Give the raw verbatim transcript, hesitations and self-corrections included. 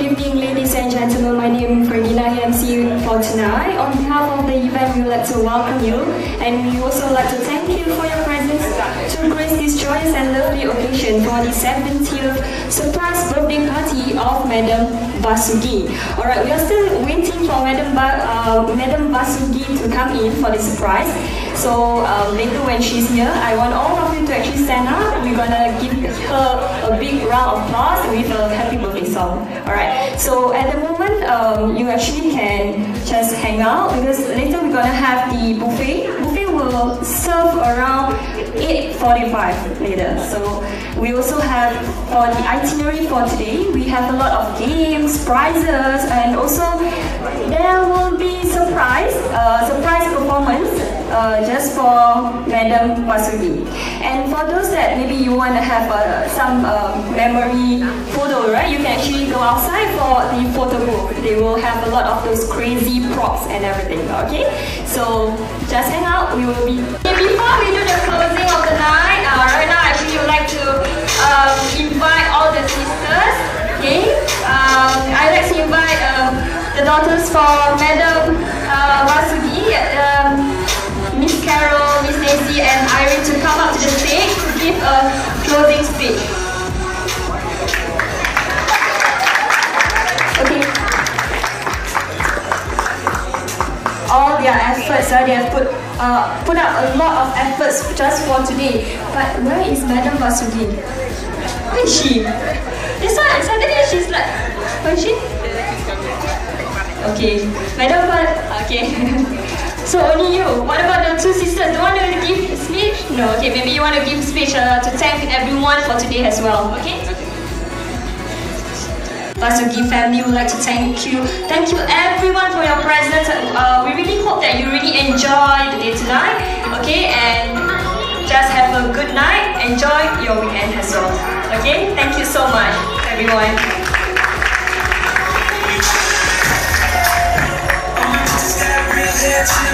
evening, ladies and gentlemen. My name is Ferdina, M C for tonight. On behalf of the event, we would like to welcome you, and we also like to thank you for your presence to grace this joyous and lovely occasion for the seventieth surprise birthday party of Madam Basugi. Alright, we are still waiting for Madam ba uh, Madam Basugi to come in for the surprise. So um, later when she's here, I want all of you to actually stand up. We're gonna give her a big round of applause with a happy birthday song. Alright, so at the moment, um, you actually can just hang out because later we're gonna have the buffet. Buffet will serve around eight forty-five later. So we also have for the itinerary for today, we have a lot of games, prizes, and also there will be surprise, uh, surprise performance uh, just for Madam Basugi. And for those that maybe you want to have uh, some uh, memory photo, right? You can actually go outside for the photo booth. They will have a lot of those crazy props and everything. Okay, so just hang out. We will be. Okay, before we do the closing of the night, uh, right now actually would like to um, invite all the sisters. Okay, um, I like to invite um, the daughters for Madam uh, Basugi, um, Miss Carol, Miss Nancy, and Irene to come up to the stage to give a closing speech. Okay. All their efforts, uh, they have put uh, put up a lot of efforts just for today. But where is Madam Basugi? Where is she? This one, suddenly she's like, where is she? Okay, Madam, okay. So only you. What about the two sisters? Do you want to give a speech? No. Okay, maybe you want to give a speech uh, to thank everyone for today as well. Okay. Basugi family would like to thank you. Thank you everyone for your presence. Uh, we really hope that you really enjoy the day tonight. Okay, and just have a good night. Enjoy your weekend as well. Okay, thank you so much, everyone. It's